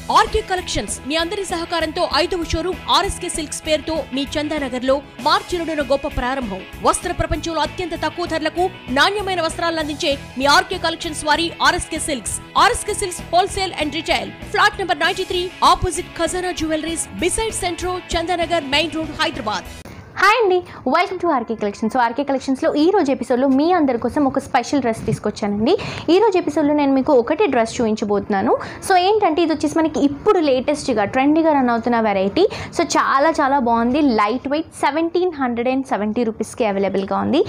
RK collections మీ అందరి సహకారంతో 5వ షోరూమ్ ఆర్ఎస్కే సిల్క్స్ పేరుతో మీ చందానగర్ లో మార్చి 2న గొప్ప ప్రారంభం. వస్త్ర ప్రపంచంలో అత్యంత తక్కువ ధరలకు నాణ్యమైన వస్త్రాలను అందించే మీ ఆర్కే కలెక్షన్స్ వారి RSK silks wholesale and retail. Flat number 93 opposite Khazana jewelleries beside Centro Chandanagar main road Hyderabad. Hi అండి, welcome to RK collections. RK కలెక్షన్స్లో ఈ రోజు ఎపిసోడ్లో మీ అందరి కోసం ఒక స్పెషల్ డ్రెస్ తీసుకొచ్చానండి. ఈ రోజు ఎపిసోడ్లో నేను మీకు ఒకటి డ్రెస్ చూపించబోతున్నాను. సో ఏంటంటే ఇది వచ్చేసి మనకి ఇప్పుడు లేటెస్ట్గా ట్రెండీగా రన్ అవుతున్న వెరైటీ. సో చాలా చాలా బాగుంది. లైట్ వెయిట్ 1770 రూపీస్కి అవైలబుల్గా ఉంది.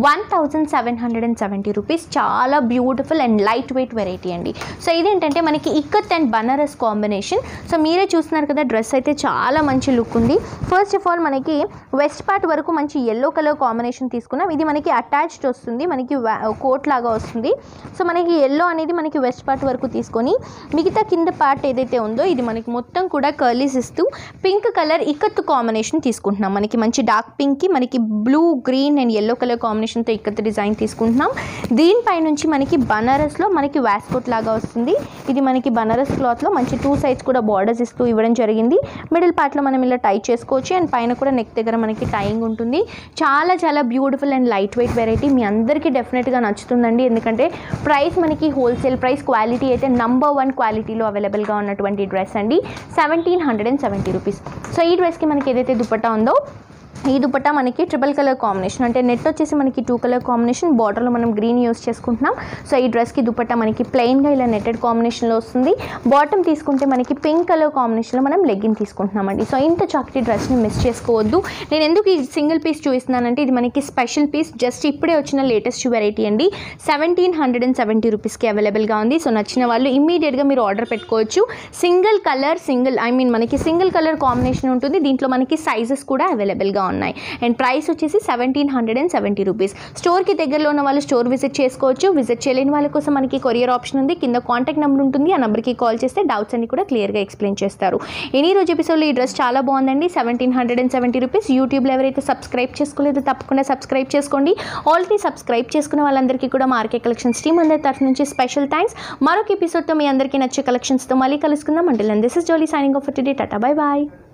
1770 రూపీస్. చాలా beautiful and light weight variety అండి. సో ఇదేంటంటే మనకి ikat and Banaras combination. So మీరే చూస్తున్నారు కదా, డ్రెస్ అయితే చాలా మంచి లుక్ ఉంది. ఫస్ట్ ఆఫ్ ఆల్ మనకి వెస్ట్ పార్ట్ వరకు మంచి ఎల్లో కలర్ కాంబినేషన్ తీసుకున్నాం. ఇది మనకి అటాచ్డ్ వస్తుంది, మనకి కోట్ లాగా వస్తుంది. సో మనకి ఎల్లో అనేది మనకి వెస్ట్ పార్ట్ వరకు తీసుకొని మిగతా కింద పార్ట్ ఏదైతే ఉందో ఇది మనకి మొత్తం కూడా కర్లీస్ ఇస్తూ పింక్ కలర్ ఇక్కత్ కాంబినేషన్ తీసుకుంటున్నాం. మనకి మంచి డార్క్ పింక్కి మనకి blue, green and yellow colour కాంబినేషన్తో ఇక్కత్ డిజైన్ తీసుకుంటున్నాం. దీనిపై నుంచి మనకి బనారస్లో మనకి వాస్కోట్ లాగా వస్తుంది. ఇది మనకి బనారస్ క్లాత్లో మంచి 2 సైడ్స్ కూడా బార్డర్స్ ఇస్తూ ఇవ్వడం జరిగింది. మిడిల్ పార్ట్లో మనం ఇలా టై చేసుకోవచ్చు అండ్ పైన కూడా నెక్ దగ్గర మనకి టైయింగ్ ఉంటుంది. చాలా చాలా beautiful and light weight variety. మీ అందరికీ డెఫినెట్గా నచ్చుతుందండి. ఎందుకంటే ప్రైస్ మనకి హోల్సేల్ ప్రైస్, క్వాలిటీ అయితే నంబర్ 1 క్వాలిటీలో అవైలబుల్గా ఉన్నటువంటి డ్రెస్ అండి. 1770 రూపీస్. సో ఈ డ్రెస్కి మనకి ఏదైతే దుపట్టా ఉందో ఈ దుపట్టా మనకి ట్రిపుల్ కలర్ కాంబినేషన్, అంటే నెట్ వచ్చేసి మనకి 2 కలర్ కాంబినేషన్, బార్డర్లో మనం గ్రీన్ యూస్ చేసుకుంటున్నాం. సో ఈ డ్రెస్కి దుపట్టా మనకి ప్లెయిన్గా ఇలా నెట్టెడ్ కాంబినేషన్లో వస్తుంది. బాటమ్ తీసుకుంటే మనకి పింక్ కలర్ కాంబినేషన్లో మనం లెగ్గిన్ తీసుకుంటున్నామండి. సో ఇంత చక్కటి డ్రెస్ని మిస్ చేసుకోవద్దు. నేను ఎందుకు ఈ సింగిల్ పీస్ చూపిస్తున్నానంటే ఇది మనకి స్పెషల్ పీస్, జస్ట్ ఇప్పుడే వచ్చిన లేటెస్ట్ వెరైటీ అండి. 1770 రూపీస్కి అవైలబుల్గా ఉంది. సో నచ్చిన వాళ్ళు ఇమ్మీడియట్గా మీరు ఆర్డర్ పెట్టుకోవచ్చు. సింగిల్ కలర్ మనకి సింగిల్ కలర్ కాంబినేషన్ ఉంటుంది. దీంట్లో మనకి సైజెస్ కూడా అవైలబుల్గా ఉన్నాయి. అండ్ ప్రైస్ వచ్చేసి 1770 రూపీస్. స్టోర్కి దగ్గరలో ఉన్న వాళ్ళు స్టోర్ విజిట్ చేసుకోవచ్చు. విజిట్ చేయలేని వాళ్ళ కోసం మనకి కొరియర్ ఆప్షన్ ఉంది. కింద కాంటాక్ట్ నెంబర్ ఉంటుంది. ఆ నెంబర్కి కాల్ చేస్తే డౌట్స్ అన్ని కూడా క్లియర్గా ఎక్స్ప్లెయిన్ చేస్తారు. ఈ రోజు ఎపిసోడ్లో ఈ డ్రెస్ చాలా బాగుందండి. 1770 రూపీస్. యూట్యూబ్లో ఎవరైతే సబ్స్క్రైబ్ చేసుకోలేదో తప్పకుండా సబ్స్క్రైబ్ చేసుకోండి. ఆల్రెడీ సబ్స్క్రైబ్ చేసుకున్న వాళ్ళందరికీ కూడా ఆర్కే కలెక్షన్స్ టీమ్ అందరి తరఫు నుంచి స్పెషల్ థ్యాంక్స్. మరొక ఎపిసోడ్తో మీ అందరికీ నచ్చే కలెక్షన్స్తో మళ్ళీ కలుసుకుందాం. Until then this is Jolly signing off for today. Tata, bye bye.